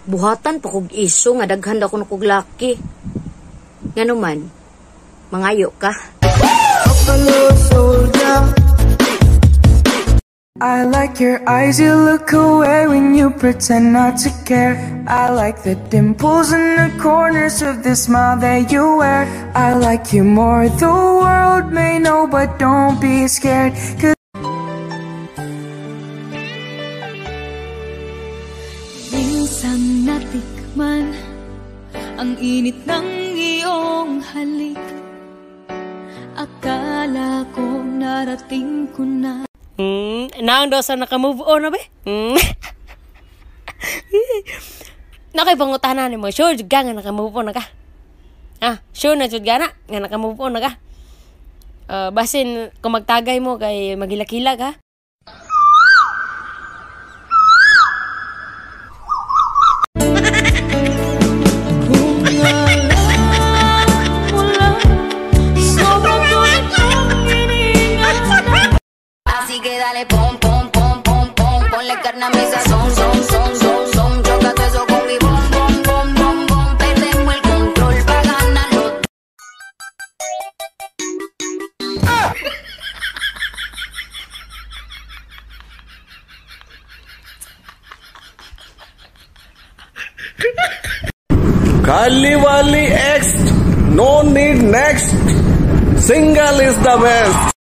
Buhatan pa kog iso nga daghan daw kuno kog laki. Nganuman, mangayo ka. I like your eyes, you look away when you pretend not to care. I like the dimples in the corners of the smile that you wear. I like you more, the world may know, but don't be scared. Minsan natikman ang init ng iyong halik. Akala ko narating ko na. Naang daw sa naka-move on na ba? Nakipangutanan ni mo, sure jud ka nga naka-move on na ka. Sure na jud ka na nga naka-move on na ka. Basin kung magtagay mo kay magilakila ka. Así que dale pom pom pom pom pom, ponle carne a mi sazón, son son son son, chócate eso con mi bom bom bom bom bom, perdemos el control pa ganarlo. Kali wali ex, no need next. Single is the best.